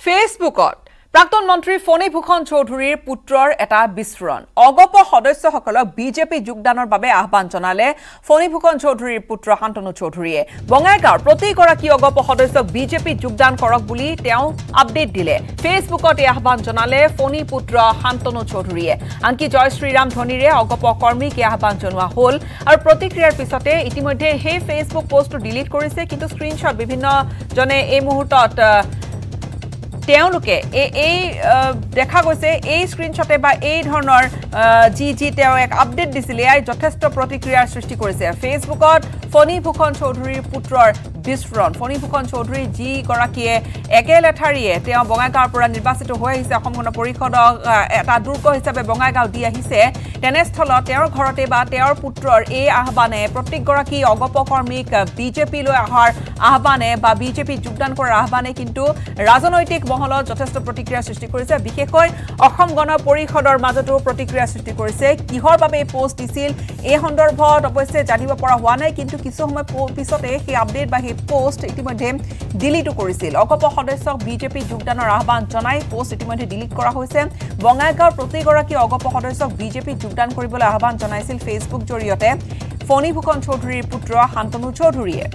ফেসবুকত প্ৰাক্তন মন্ত্ৰী ফণী ভূষণ চৌধুৰীৰ পুত্ৰৰ এটা বিস্ফোৰণ অগপ সদস্যসকলক বিজেপি যোগদানৰ বাবে আহ্বান জনালে ফণী ভূষণ চৌধুৰীৰ পুত্ৰ শান্তনু চৌধুৰীয়ে বঙাইগাঁৱৰ প্ৰতিগৰাকী অগপ সদস্যক বিজেপি যোগদান কৰক বুলি তেওঁ আপডেট দিলে ফেসবুকত এই আহ্বান জনালে ফণী পুত্ৰ শান্তনু চৌধুৰীয়ে আনকি জয় শ্ৰীৰাম ধ্বনিৰে অগপ কৰ্মীক এই আহ্বান জনোৱা হ'ল আৰু প্ৰতিক্ৰিয়াৰ পিছতে ইতিমধ্যে সেই ফেসবুক পোষ্টটো ডিলিট কৰিছে কিন্তু স্ক্ৰিনশ্বট বিভিন্ন জনে এই মুহূৰ্তত তেওঁলোকে এই দেখা গৈছে এই স্ক্ৰিনশ্বটে বা এই ধৰণৰ জি তেওঁ এক আপডেট দিছিল এই যথেষ্ট প্ৰতিক্ৰিয়াৰ সৃষ্টি কৰিছে ফেসবুকত ফণী ভূষণ চৌধুৰীৰ পুত্ৰৰ বিস্ফোৰণ ফণী ভূষণ চৌধুৰী যি গৰাকীয়ে একেলেঠাৰিয়ে তেওঁ বঙাইগাঁৱৰ পৰা নিৰ্বাচিত হৈ আহিছে অসম গণ পৰিষদক এটা দুৰ্গ হিচাপে বঙাইগাঁও দি আহিছে তেনেস্থলত তেওঁৰ ঘৰতে বা তেওঁৰ পুত্ৰৰ এই আহ্বানে প্ৰত্যেকগৰাকী অগপ কৰ্মীক বিজেপি লৈ অহাৰ আহ্বানে বা বিজেপি যোগদান কৰাৰ আহ্বানে কিন্তু ৰাজনৈতিক মহলত যথেষ্ট প্ৰতিক্ৰিয়া সৃষ্টি কৰিছে বিশেষকৈ অসম গণ পৰিষদৰ মাজতো প্ৰতিক্ৰিয়া সৃষ্টি কৰিছে কিহৰ বাবে এই পোষ্ট দিছিল এই সন্দৰ্ভত অৱশ্যে জানিব পৰা হোৱা নাই কিন্তু কিছু সময় পিছতে সেই আপডেট বা সেই পোষ্ট ইতিমধ্যে ডিলিট কৰিছিল অগপ সদস্যক বিজেপি যোগদানৰ আহ্বান জনাই পোষ্ট ইতিমধ্যে ডিলিট কৰা হৈছে বঙাইগাঁৱৰ প্ৰতিগৰাকী অগপ সদস্যক বিজেপি যোগদান কৰিবলৈ আহ্বান জনাইছিল ফেসবুক জৰিয়তে ফণী ভূষণ চৌধুৰীৰ পুত্ৰ শান্তনু চৌধুৰীয়ে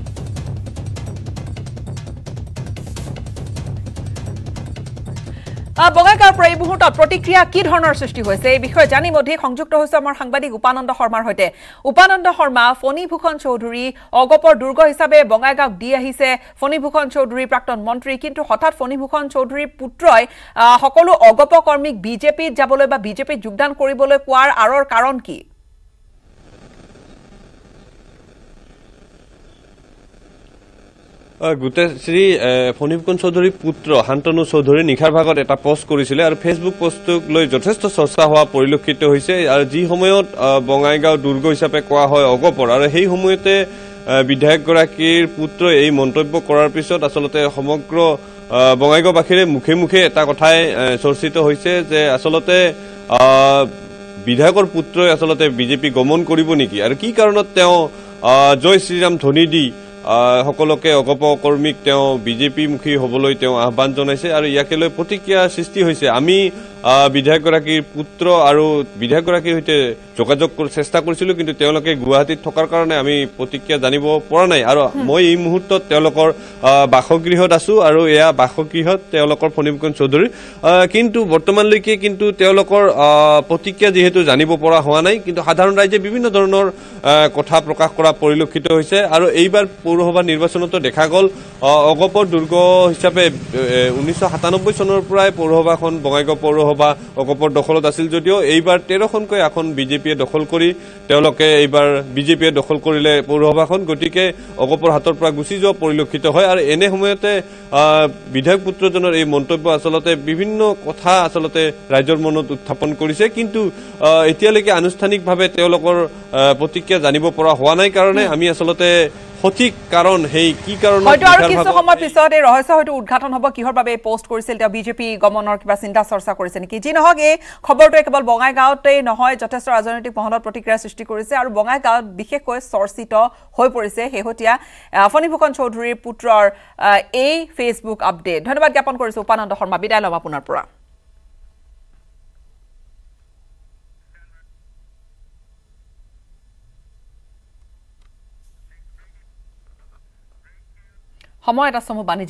বঙাইগাঁৱৰ পৰা এই মুহূৰ্তত প্ৰতিক্ৰিয়া কি ধৰণৰ সৃষ্টি হৈছে এই বিষয়ে জানি অধিক সংযুক্ত হৈছে আমাৰ সাংবাদিক উপানন্দ শৰ্মাৰ সৈতে উপানন্দ শৰ্মা ফণী ভূষণ চৌধুৰী অগপৰ দুৰ্গ হিচাপে বঙাইগাঁৱক দি আহিছে ফণী ভূষণ চৌধুৰী প্ৰাক্তন মন্ত্ৰী কিন্তু হঠাৎ ফণী ভূষণ চৌধুৰীৰ পুত্ৰই সকলো অগপ কৰ্মীক বিজেপিত যাবলৈ বা বিজেপিত যোগদান কৰিবলৈ কোৱাৰ আৰৰ কাৰণ কি শ্ৰী ফণী ভূষণ চৌধুৰীৰ পুত্ৰ শান্তনু চৌধুৰী নিশাৰ ভাগত এটা পোষ্ট কৰিছিলে আৰু ফেচবুক পোষ্টটোক লৈ যথেষ্ট চৰ্চা হোৱা পৰিলক্ষিত হৈছে আৰু যি সময়ত বঙাইগাঁও দুৰ্গ হিচাপে কোৱা হয় অগপৰ আৰু সেই সময়তে বিধায়কগৰাকীৰ পুত্ৰই এই মন্তব্য কৰাৰ পিছত আচলতে সমগ্ৰ বঙাইগাঁওবাসীৰে মুখে মুখে এটা কথাই চৰ্চিত হৈছে যে আচলতে বিধায়কৰ পুত্ৰই আচলতে বিজেপি গমন কৰিব নেকি আৰু কি কাৰণত তেওঁ জয় শ্ৰীৰাম ধ্বনি দি সকলোকে অগপ কৰ্মীক তেওঁ বিজেপিমুখী হ'বলৈ তেওঁ আহ্বান জনাইছে আৰু ইয়াকে লৈ প্ৰতিক্ৰিয়া সৃষ্টি হৈছে আমি বিধায়কগৰাকীৰ পুত্ৰ আৰু বিধায়কগৰাকীৰ সৈতে যোগাযোগ চেষ্টা কৰিছিলোঁ কিন্তু তেওঁলোকে গুৱাহাটীত থকাৰ কাৰণে আমি প্ৰতিক্ৰিয়া জানিব পৰা নাই আৰু মই এই মুহূৰ্তত তেওঁলোকৰ বাসগৃহত আছো আৰু এয়া বাসগৃহত তেওঁলোকৰ ফণী ভূষণ চৌধুৰী কিন্তু বৰ্তমানলৈকে কিন্তু তেওঁলোকৰ প্ৰতিক্ৰিয়া যিহেতু জানিব পৰা হোৱা নাই কিন্তু সাধাৰণ ৰাইজে বিভিন্ন ধৰণৰ কথা প্ৰকাশ কৰা পৰিলক্ষিত হৈছে আৰু এইবাৰ পৌৰসভা নিৰ্বাচনতো দেখা গ'ল অগপৰ দুৰ্গ হিচাপে 1997 চনৰ পৰাই পৌৰসভাখন বঙাইগাঁও পৌৰসভা অগপৰ দখলত আছিল যদিও এইবাৰ 13খনকৈ এখন বিজেপিয়ে দখল কৰি তেওঁলোকে এইবাৰ বিজেপিয়ে দখল কৰিলে পৌৰসভাখন গতিকে অগপৰ হাতৰ পৰা গুচি যোৱা পৰিলক্ষিত হয় আৰু এনে সময়তে বিধায়ক পুত্ৰজনৰ এই মন্তব্য আচলতে বিভিন্ন কথা আচলতে ৰাইজৰ মনত উত্থাপন কৰিছে কিন্তু এতিয়ালৈকে আনুষ্ঠানিকভাৱে তেওঁলোকৰ প্ৰতিক্ৰিয়া জানিব পৰা হোৱা নাই কাৰণে আমি আচলতে সঠিক কাৰণ হেই কি কাৰণ হয়তো আৰু কিছু সময় পিছত এই ৰহস্য হয়তো উদ্ঘাটন হ'ব কিহৰ বাবে পোষ্ট কৰিছিল তেওঁ বিজেপি গমনৰ কিবা চিন্তা চৰ্চা কৰিছে নেকি যি নহওক এই খবৰটোৱে কেৱল বঙাইগাঁৱতেই নহয় যথেষ্ট ৰাজনৈতিক মহলত প্ৰতিক্ৰিয়া সৃষ্টি কৰিছে আৰু বঙাইগাঁৱত বিশেষকৈ চৰ্চিত হৈ পৰিছে শেহতীয়া ফণী ভূষণ চৌধুৰীৰ পুত্ৰৰ এই ফেচবুক আপডেট ধন্যবাদ জ্ঞাপন কৰিছো উপানন্দ শৰ্মা বিদায় ল'ম আপোনাৰ পৰা সময় এটা সময় বাণিজ্য